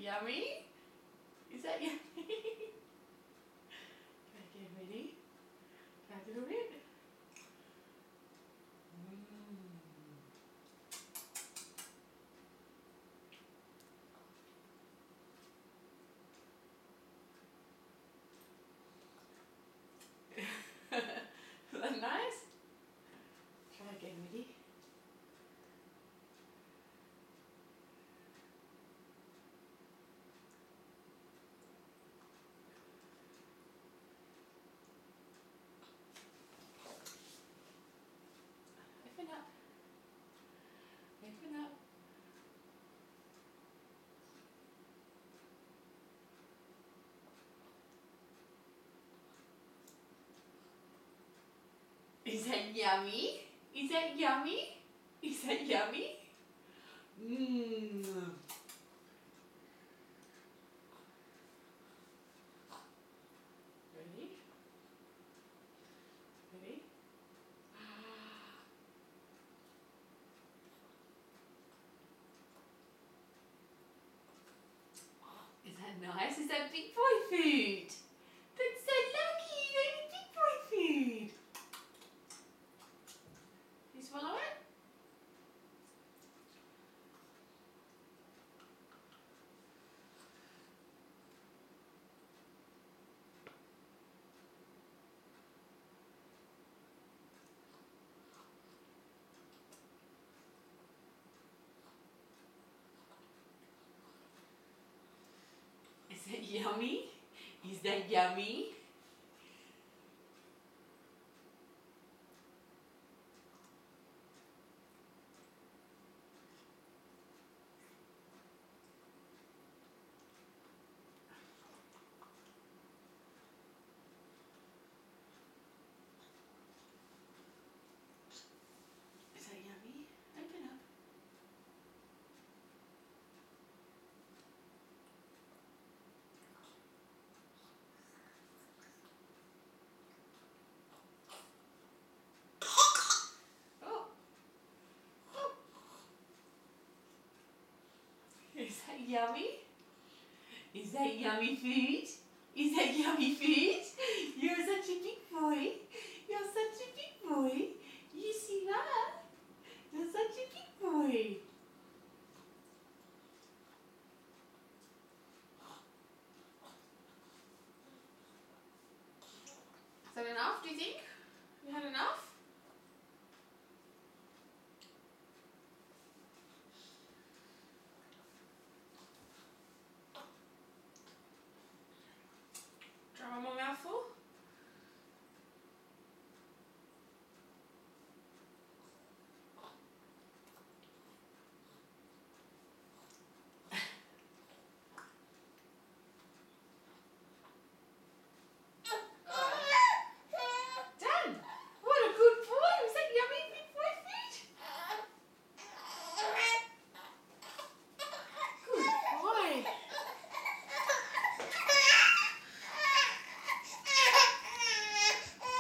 yummy? Is that yummy? Okay, ready? Try a little bit. Is that nice? Try again, ready? Open up. Open up. Is that yummy? Is that yummy? Is that yummy? Mmm. Ready? Ready? Is that nice? Is that big boy food? That's so lucky, you ate big boy food. You swallow it? Is that yummy? Is that yummy? Is that yummy? Open up. Oh. Oh. Is that yummy? Is that yummy food? Is that yummy food? You're such a big boy. You're such a big boy. You see that? You're such a big boy. Is that enough, do you think? You had enough?